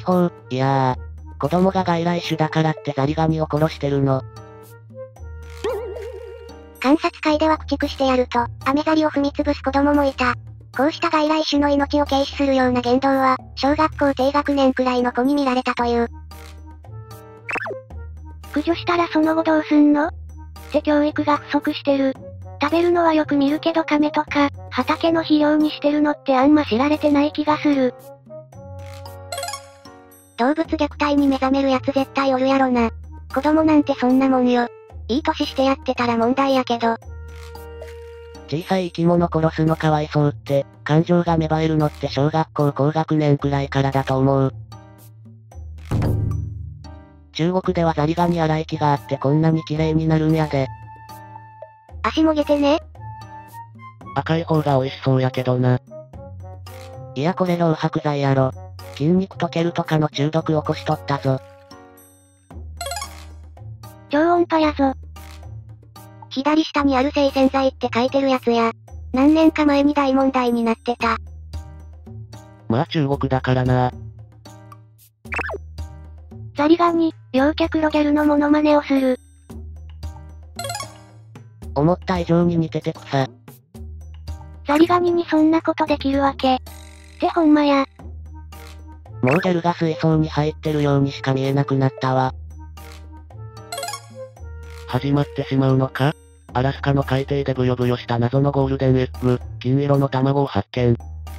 法、いやー。子供が外来種だからってザリガニを殺してるの。 観察会では駆逐してやると、アメザリを踏み潰す子供もいた。こうした外来種の命を軽視するような言動は、小学校低学年くらいの子に見られたという。 駆除したらその後どうすんのって教育が不足してる。食べるのはよく見るけど亀とか、畑の肥料にしてるのってあんま知られてない気がする。 動物虐待に目覚めるやつ絶対おるやろな。子供なんてそんなもんよ。いい年してやってたら問題やけど。 小さい生き物殺すのかわいそうって、感情が芽生えるのって小学校高学年くらいからだと思う。中国ではザリガニ洗い機があってこんなに綺麗になるんやで。 足もげてね。 赤い方が美味しそうやけどな。いやこれ漂白剤やろ。筋肉溶けるとかの中毒起こしとったぞ。 超音波やぞ。 左下にある生洗剤って書いてるやつや。何年か前に大問題になってた。 まあ中国だからな。 ザリガニ、陽キャクロギャルのモノマネをする。 思った以上に似てて草。 ザリガニにそんなことできるわけ。ってほんまや。 もうギャルが水槽に入ってるようにしか見えなくなったわ。始まってしまうのか？アラスカの海底でブヨブヨした謎のゴールデンエッグ、金色の卵を発見。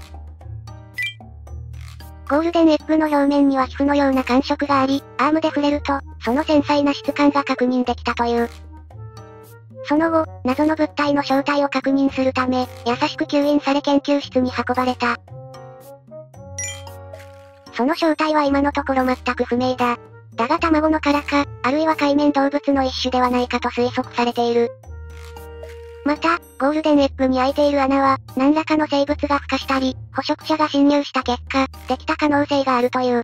ゴールデンエッグの表面には皮膚のような感触があり、アームで触れると、その繊細な質感が確認できたという。その後、謎の物体の正体を確認するため、優しく吸引され研究室に運ばれた。その正体は今のところ全く不明だ。だが卵の殻か、あるいは海面動物の一種ではないかと推測されている。また、ゴールデンエッグに開いている穴は、何らかの生物が孵化したり、捕食者が侵入した結果、できた可能性があるという。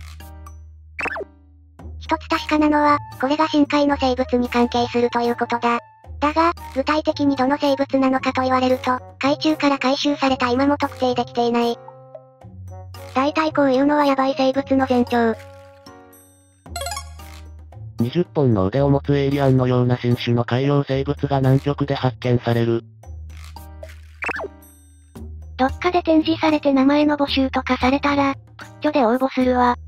一つ確かなのは、これが深海の生物に関係するということだ。だが、具体的にどの生物なのかと言われると、海中から回収された今も特定できていない。大体こういうのはヤバい生物の前兆。 20本の腕を持つエイリアンのような新種の海洋生物が南極で発見される。 どっかで展示されて名前の募集とかされたら、プッチョで応募するわ。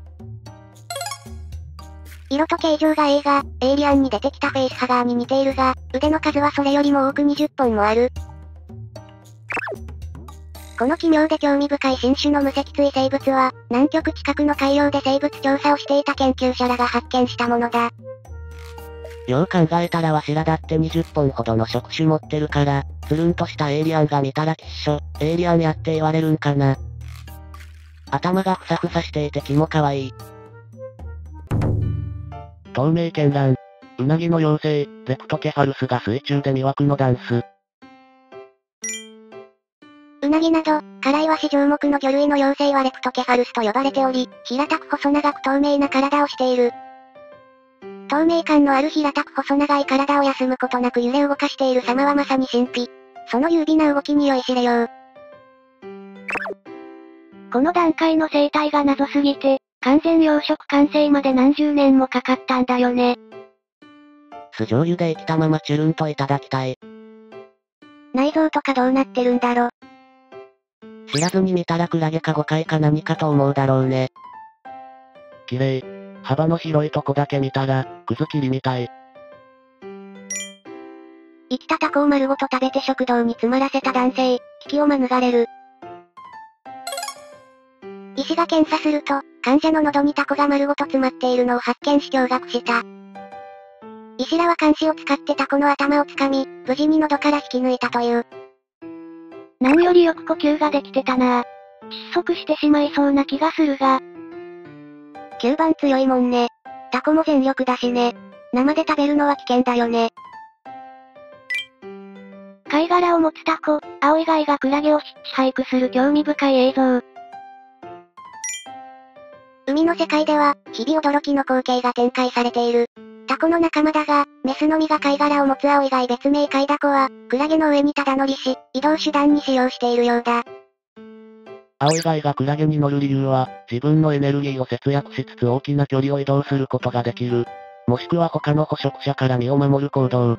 色と形状が映画、エイリアンに出てきたフェイスハガーに似ているが、腕の数はそれよりも多く20本もある。この奇妙で興味深い新種の無脊椎生物は、南極近くの海洋で生物調査をしていた研究者らが発見したものだ。 よう考えたらわしらだって20本ほどの触手持ってるから、つるんとしたエイリアンが見たらきっしょ、エイリアンやって言われるんかな。頭がふさふさしていて気も可愛い。透明絢爛。ウナギの妖精、レプトケファルスが水中で魅惑のダンス。 ウナギなど、カライワシ上目の魚類の妖精はレプトケファルスと呼ばれており、平たく細長く透明な体をしている。透明感のある平たく細長い体を休むことなく揺れ動かしている様はまさに神秘。その優美な動きに酔いしれよう。 この段階の生態が謎すぎて、完全養殖完成まで何十年もかかったんだよね。 酢醤油で生きたままチュルンといただきたい。 内臓とかどうなってるんだろ。 知らずに見たらクラゲかゴカイか何かと思うだろうね。綺麗。幅の広いとこだけ見たら、くず切りみたい。 生きたタコを丸ごと食べて食道に詰まらせた男性、危機を免れる。医師が検査すると、患者の喉にタコが丸ごと詰まっているのを発見し驚愕した。医師らは鉗子を使ってタコの頭を掴み、無事に喉から引き抜いたという。 何よりよく呼吸ができてたなぁ。窒息してしまいそうな気がするが。 吸盤強いもんね。タコも全力だしね。生で食べるのは危険だよね。 貝殻を持つタコ、青以外がクラゲをヒッチハイクする興味深い映像。 海の世界では、日々驚きの光景が展開されている。タコの仲間だが、メスのみが貝殻を持つ青以外別名貝ダコは、クラゲの上にただ乗りし、移動手段に使用しているようだ。 青以外がクラゲに乗る理由は、自分のエネルギーを節約しつつ大きな距離を移動することができる。もしくは他の捕食者から身を守る行動。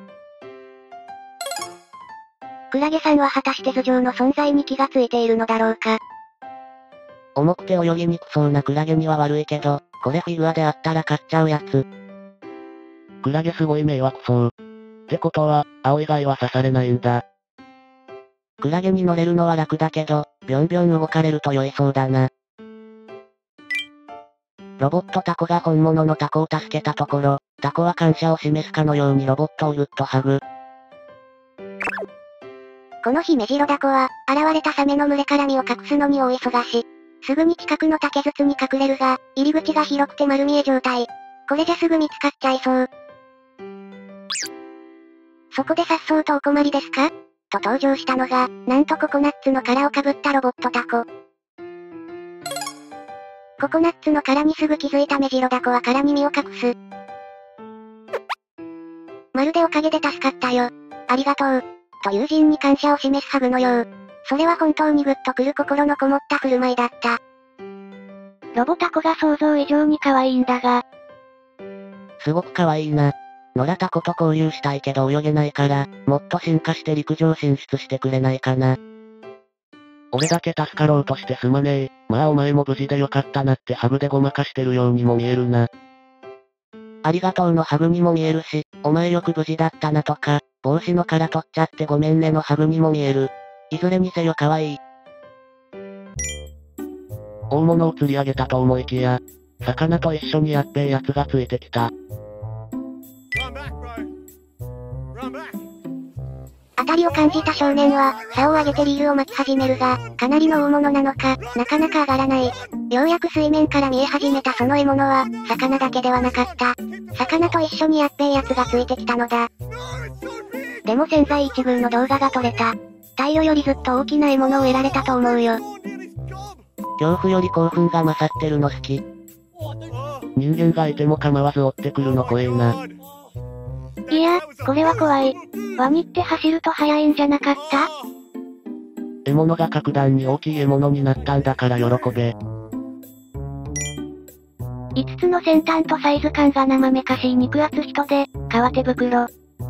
クラゲさんは果たして頭上の存在に気がついているのだろうか。 重くて泳ぎにくそうなクラゲには悪いけど、これフィギュアであったら買っちゃうやつ。クラゲすごい迷惑そう。ってことは、青以外は刺されないんだ。クラゲに乗れるのは楽だけど、ビョンビョン動かれると酔いそうだな。ロボットタコが本物のタコを助けたところ、タコは感謝を示すかのようにロボットをぐっとハグ。 この日メジロダコは、現れたサメの群れから身を隠すのに大忙し。すぐに近くの竹筒に隠れるが、入り口が広くて丸見え状態。これじゃすぐ見つかっちゃいそう。そこで颯爽とお困りですかと登場したのが、なんとココナッツの殻をかぶったロボットタコ。ココナッツの殻にすぐ気づいたメジロダコは殻に身を隠す。まるでおかげで助かったよ。ありがとう。と友人に感謝を示すハグのよう。それは本当にグッとくる心のこもった振る舞いだった。 ロボタコが想像以上に可愛いんだが。 すごく可愛いな。野良タコと交流したいけど泳げないから、もっと進化して陸上進出してくれないかな。俺だけ助かろうとしてすまねえ。まあお前も無事でよかったなってハグでごまかしてるようにも見えるな。ありがとうのハグにも見えるし、お前よく無事だったなとか、帽子の殻取っちゃってごめんねのハグにも見える。いずれにせよ可愛い。大物を釣り上げたと思いきや、魚と一緒にやっべえやつがついてきた。 当たりを感じた少年は、竿を上げてリールを巻き始めるが、かなりの大物なのか、なかなか上がらない。ようやく水面から見え始めたその獲物は、魚だけではなかった。魚と一緒にやっべえやつがついてきたのだ。でも千載一遇の動画が撮れた。太陽よりずっと大きな獲物を得られたと思うよ。 恐怖より興奮が勝ってるの好き。人間がいても構わず追ってくるの怖えな。 いや、これは怖い。ワニって走ると速いんじゃなかった？ 獲物が格段に大きい獲物になったんだから喜べ。 5つの先端とサイズ感が生めかしい肉厚人で、革手袋。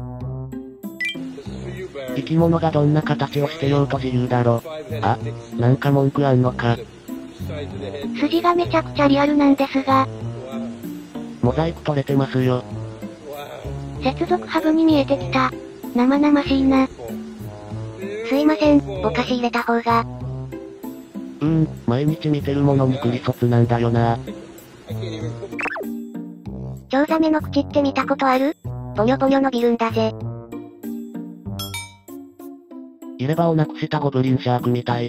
生き物がどんな形をしてようと自由だろ。あ、なんか文句あんのか。 筋がめちゃくちゃリアルなんですが。 モザイク取れてますよ。 接続ハブに見えてきた。生々しいな。 すいません、ぼかし入れた方が。 毎日見てるものにクリソツなんだよな。 チョウザメの口って見たことある？ポニョポニョ伸びるんだぜ。 入れ歯をなくしたゴブリンシャークみたい。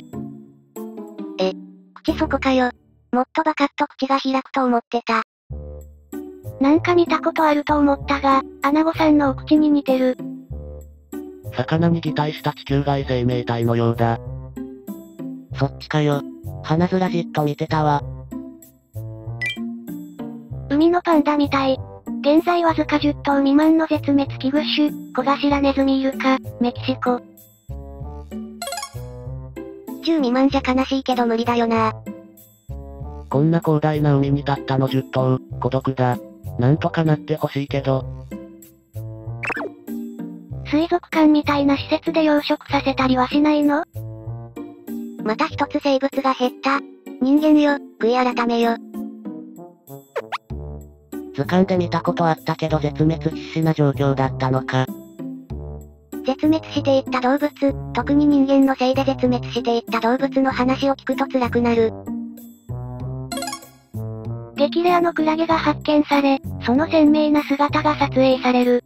口そこかよ。もっとバカッと口が開くと思ってた。 なんか見たことあると思ったが、アナゴさんのお口に似てる。 魚に擬態した地球外生命体のようだ。そっちかよ。鼻面じっと見てたわ。 海のパンダみたい。現在わずか10頭未満の絶滅危惧種、コガシラネズミイルカ、メキシコ。 10未満じゃ悲しいけど無理だよな。 こんな広大な海にたったの10頭、孤独だ。なんとかなってほしいけど。 水族館みたいな施設で養殖させたりはしないの？ また一つ生物が減った。人間よ、悔い改めよ。 図鑑で見たことあったけど絶滅必至な状況だったのか。 絶滅していった動物、特に人間のせいで絶滅していった動物の話を聞くと辛くなる。 激レアのクラゲが発見され、その鮮明な姿が撮影される。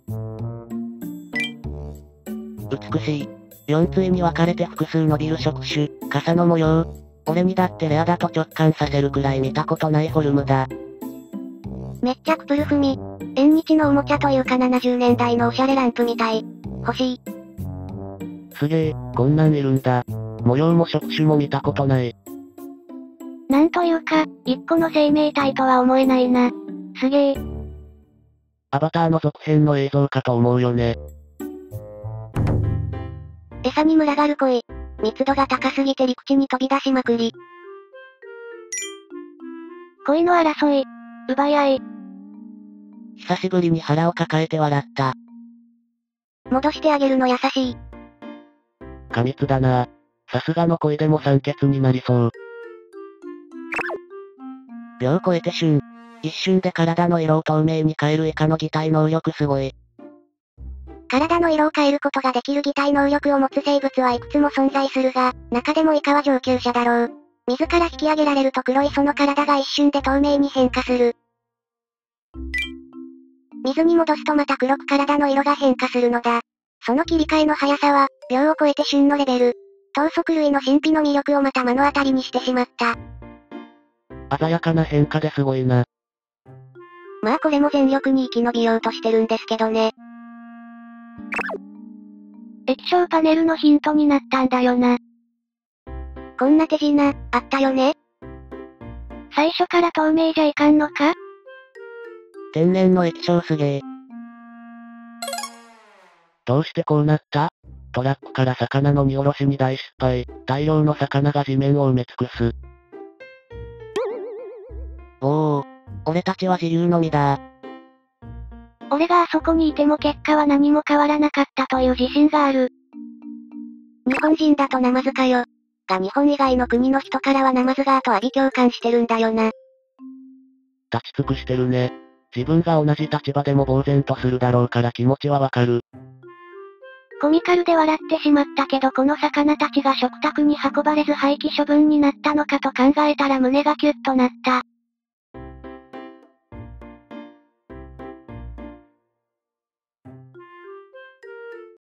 美しい。4対に分かれて複数伸びる触手、傘の模様。俺にだってレアだと直感させるくらい見たことないフォルムだ。 めっちゃクプルフミ。縁日のおもちゃというか70年代のおしゃれランプみたい。欲しい。 すげえ、こんなんいるんだ。模様も触手も見たことない。 なんというか、一個の生命体とは思えないな。すげえ。 アバターの続編の映像かと思うよね。 餌に群がる鯉。密度が高すぎて陸地に飛び出しまくり。 恋の争い。奪い合い。 久しぶりに腹を抱えて笑った。 戻してあげるの優しい。 過密だな。さすがの恋でも酸欠になりそう。秒超えて旬。一瞬で体の色を透明に変える以下の擬態能力すごい。 体の色を変えることができる擬態能力を持つ生物はいくつも存在するが、中でもイカは上級者だろう。水から引き上げられると黒いその体が一瞬で透明に変化する。水に戻すとまた黒く体の色が変化するのだ。その切り替えの速さは、秒を超えて旬のレベル。頭足類の神秘の魅力をまた目の当たりにしてしまった。 鮮やかな変化ですごいな。 まあこれも全力に生き延びようとしてるんですけどね。 液晶パネルのヒントになったんだよな。 こんな手品、あったよね。 最初から透明じゃいかんのか？ 天然の液晶すげえ。どうしてこうなった？トラックから魚の荷下ろしに大失敗。大量の魚が地面を埋め尽くす。おお、俺たちは自由の身だ。 俺があそこにいても結果は何も変わらなかったという自信がある。 日本人だとナマズかよ。が日本以外の国の人からはナマズガーと阿鼻共感してるんだよな。 立ち尽くしてるね。自分が同じ立場でも呆然とするだろうから気持ちはわかる。 コミカルで笑ってしまったけどこの魚たちが食卓に運ばれず廃棄処分になったのかと考えたら胸がキュッとなった。